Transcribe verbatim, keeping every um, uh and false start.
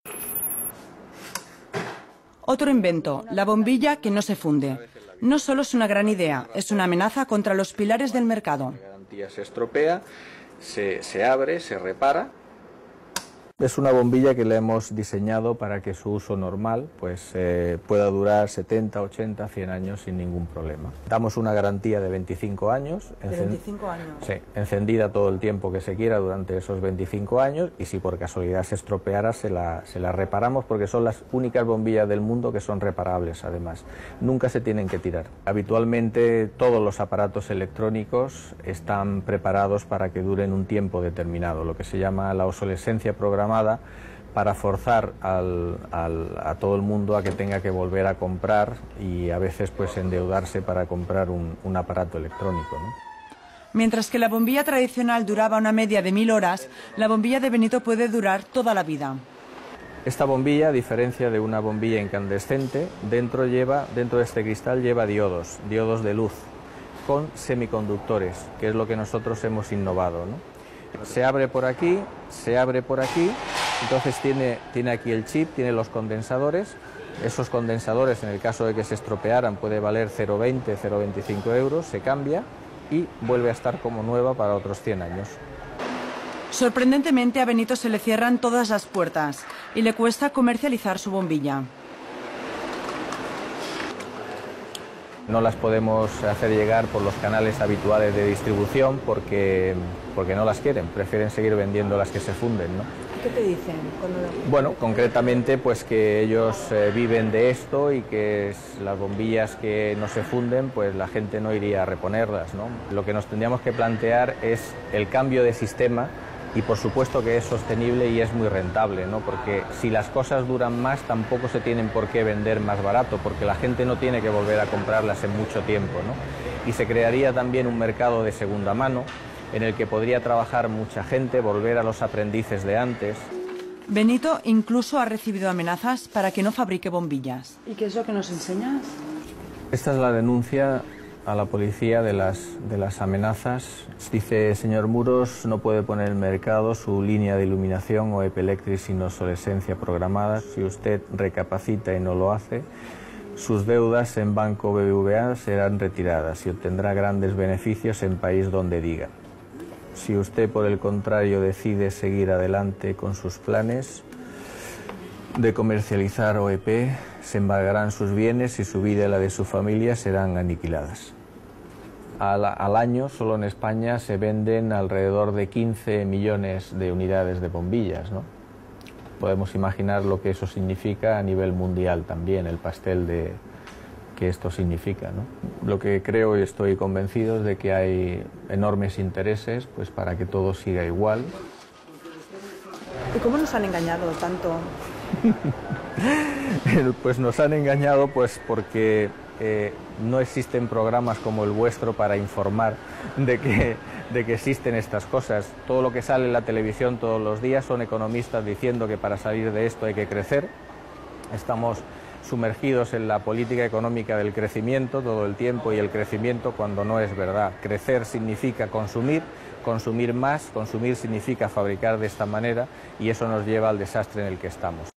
Otro invento, la bombilla que no se funde. No solo es una gran idea, es una amenaza contra los pilares del mercado. La garantía se estropea, se, se abre, se repara. Es una bombilla que le hemos diseñado para que su uso normal pues, eh, pueda durar setenta, ochenta, cien años sin ningún problema. Damos una garantía de veinticinco años, ¿De veinticinco años? Sí, encendida todo el tiempo que se quiera durante esos veinticinco años, y si por casualidad se estropeara se la, se la reparamos, porque son las únicas bombillas del mundo que son reparables además. Nunca se tienen que tirar. Habitualmente todos los aparatos electrónicos están preparados para que duren un tiempo determinado, lo que se llama la obsolescencia programada, para forzar al, al, a todo el mundo a que tenga que volver a comprar y a veces pues endeudarse para comprar un, un aparato electrónico, ¿no? Mientras que la bombilla tradicional duraba una media de mil horas, la bombilla de Benito puede durar toda la vida. Esta bombilla, a diferencia de una bombilla incandescente, dentro, lleva, dentro de este cristal lleva diodos, diodos de luz, con semiconductores, que es lo que nosotros hemos innovado, ¿no? Se abre por aquí, se abre por aquí, entonces tiene, tiene aquí el chip, tiene los condensadores. Esos condensadores, en el caso de que se estropearan, puede valer cero coma veinte, cero coma veinticinco euros, se cambia y vuelve a estar como nueva para otros cien años. Sorprendentemente a Benito se le cierran todas las puertas y le cuesta comercializar su bombilla. No las podemos hacer llegar por los canales habituales de distribución porque, porque no las quieren, prefieren seguir vendiendo las que se funden, ¿no? ¿Qué te dicen? Cuando... Bueno, concretamente pues que ellos eh, viven de esto y que es, las bombillas que no se funden, pues la gente no iría a reponerlas, ¿no? Lo que nos tendríamos que plantear es el cambio de sistema, y por supuesto que es sostenible y es muy rentable, ¿no? Porque si las cosas duran más, tampoco se tienen por qué vender más barato, porque la gente no tiene que volver a comprarlas en mucho tiempo, ¿no? Y se crearía también un mercado de segunda mano en el que podría trabajar mucha gente, volver a los aprendices de antes. Benito incluso ha recibido amenazas para que no fabrique bombillas. ¿Y qué es lo que nos enseñas? Esta es la denuncia a la policía de las, de las amenazas. Dice: señor Muros, no puede poner en el mercado su línea de iluminación o Epelectric sin obsolescencia programada. Si usted recapacita y no lo hace, sus deudas en Banco B B V A serán retiradas y obtendrá grandes beneficios en país donde diga. Si usted, por el contrario, decide seguir adelante con sus planes de comercializar O E P, se embargarán sus bienes y su vida y la de su familia serán aniquiladas. Al, al año, solo en España, se venden alrededor de quince millones de unidades de bombillas, ¿no? Podemos imaginar lo que eso significa a nivel mundial también, el pastel de, que esto significa, ¿no? Lo que creo y estoy convencido es de que hay enormes intereses pues, para que todo siga igual. ¿Y cómo nos han engañado tanto? Pues nos han engañado pues porque eh, no existen programas como el vuestro para informar de que, de que existen estas cosas. Todo lo que sale en la televisión todos los días son economistas diciendo que para salir de esto hay que crecer. Estamos sumergidos en la política económica del crecimiento todo el tiempo, y el crecimiento cuando no es verdad. Crecer significa consumir, consumir más, consumir significa fabricar de esta manera, y eso nos lleva al desastre en el que estamos.